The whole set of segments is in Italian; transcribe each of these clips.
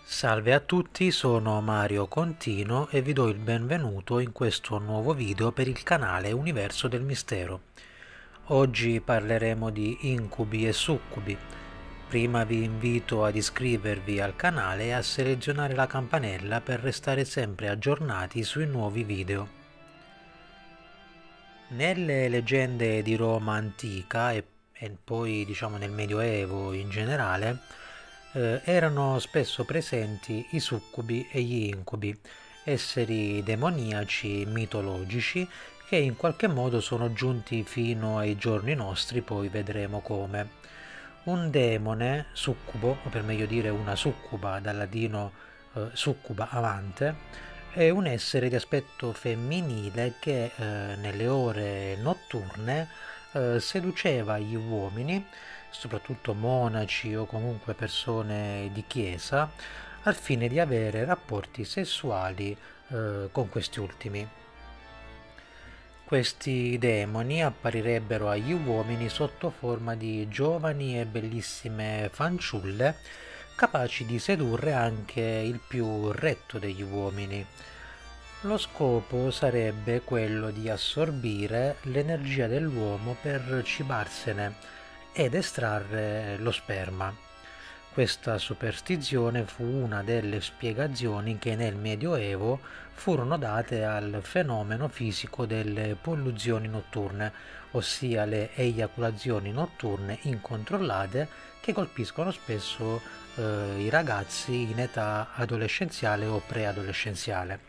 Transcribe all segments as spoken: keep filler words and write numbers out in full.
Salve a tutti, sono Mario Contino e vi do il benvenuto in questo nuovo video per il canale Universo del Mistero. Oggi parleremo di incubi e succubi. Prima vi invito ad iscrivervi al canale e a selezionare la campanella per restare sempre aggiornati sui nuovi video. Nelle leggende di Roma antica e, e poi diciamo nel Medioevo in generale, Eh, erano spesso presenti i succubi e gli incubi, esseri demoniaci mitologici che in qualche modo sono giunti fino ai giorni nostri, poi vedremo come. Un demone succubo, o per meglio dire una succuba, dal latino eh, succuba amante, è un essere di aspetto femminile che eh, nelle ore notturne eh, seduceva gli uomini, soprattutto monaci o comunque persone di chiesa, al fine di avere rapporti sessuali eh, con questi ultimi. Questi demoni apparirebbero agli uomini sotto forma di giovani e bellissime fanciulle, capaci di sedurre anche il più retto degli uomini. Lo scopo sarebbe quello di assorbire l'energia dell'uomo per cibarsene ed estrarre lo sperma. Questa superstizione fu una delle spiegazioni che nel Medioevo furono date al fenomeno fisico delle polluzioni notturne, ossia le eiaculazioni notturne incontrollate che colpiscono spesso eh, i ragazzi in età adolescenziale o preadolescenziale.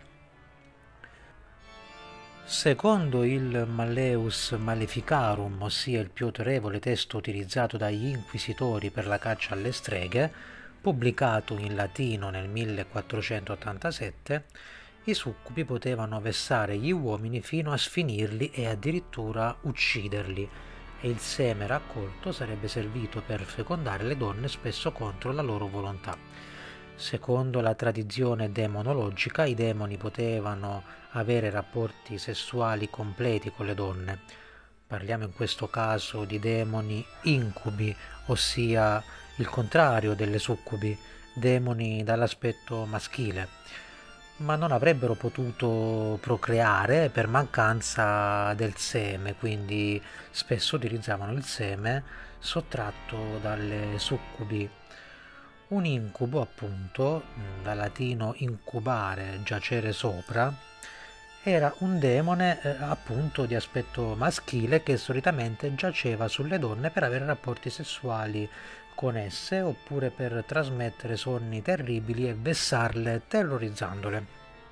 Secondo il Malleus Maleficarum, ossia il più autorevole testo utilizzato dagli inquisitori per la caccia alle streghe, pubblicato in latino nel millequattrocentottantasette, i succubi potevano vessare gli uomini fino a sfinirli e addirittura ucciderli, e il seme raccolto sarebbe servito per fecondare le donne spesso contro la loro volontà. Secondo la tradizione demonologica, i demoni potevano avere rapporti sessuali completi con le donne. Parliamo in questo caso di demoni incubi, ossia il contrario delle succubi, demoni dall'aspetto maschile, ma non avrebbero potuto procreare per mancanza del seme, quindi spesso utilizzavano il seme sottratto dalle succubi. Un incubo, appunto, dal latino incubare, giacere sopra, era un demone eh, appunto di aspetto maschile che solitamente giaceva sulle donne per avere rapporti sessuali con esse oppure per trasmettere sonni terribili e vessarle terrorizzandole.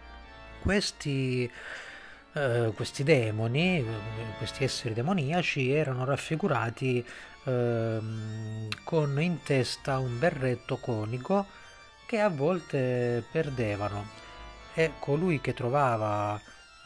Questi, eh, questi demoni, questi esseri demoniaci erano raffigurati ehm, con in testa un berretto conico che a volte perdevano, e colui che trovava eh,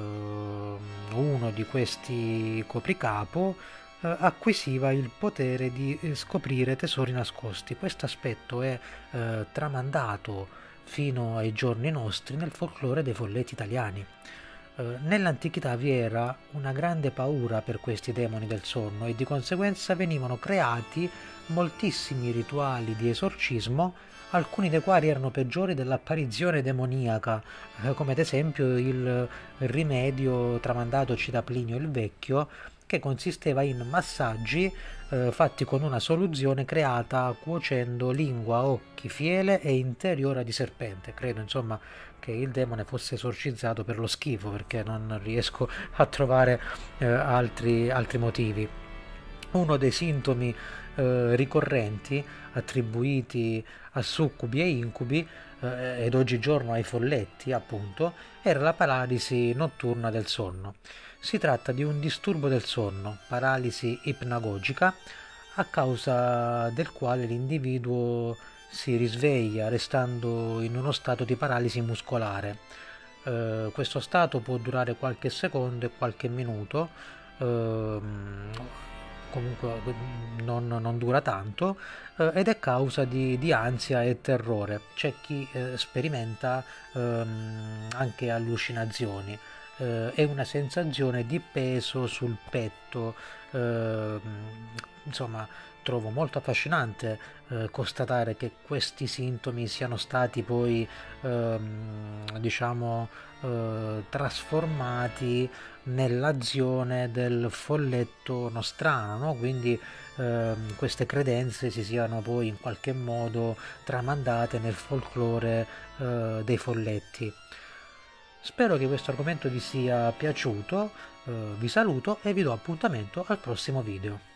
uno di questi copricapo eh, acquisiva il potere di eh, scoprire tesori nascosti. Questo aspetto è eh, tramandato fino ai giorni nostri nel folklore dei folletti italiani. Eh, nell'antichità vi era una grande paura per questi demoni del sonno e di conseguenza venivano creati moltissimi rituali di esorcismo, alcuni dei quali erano peggiori dell'apparizione demoniaca, eh, come ad esempio il rimedio tramandatoci da Plinio il Vecchio, che consisteva in massaggi eh, fatti con una soluzione creata cuocendo lingua, occhi, fiele e interiora di serpente. Credo insomma che il demone fosse esorcizzato per lo schifo, perché non riesco a trovare eh, altri, altri motivi. Uno dei sintomi eh, ricorrenti attribuiti a succubi e incubi eh, ed oggigiorno ai folletti, appunto, era la paralisi notturna del sonno. Si tratta di un disturbo del sonno, paralisi ipnagogica, a causa del quale l'individuo si risveglia restando in uno stato di paralisi muscolare. Eh, questo stato può durare qualche secondo e qualche minuto, ehm, comunque non, non dura tanto, eh, ed è causa di, di ansia e terrore. C'è chi eh, sperimenta ehm, anche allucinazioni. Eh, è una sensazione di peso sul petto, eh, insomma trovo molto affascinante eh, constatare che questi sintomi siano stati poi ehm, diciamo eh, trasformati nell'azione del folletto nostrano, no? Quindi ehm, queste credenze si siano poi in qualche modo tramandate nel folklore eh, dei folletti. Spero che questo argomento vi sia piaciuto, eh, vi saluto e vi do appuntamento al prossimo video.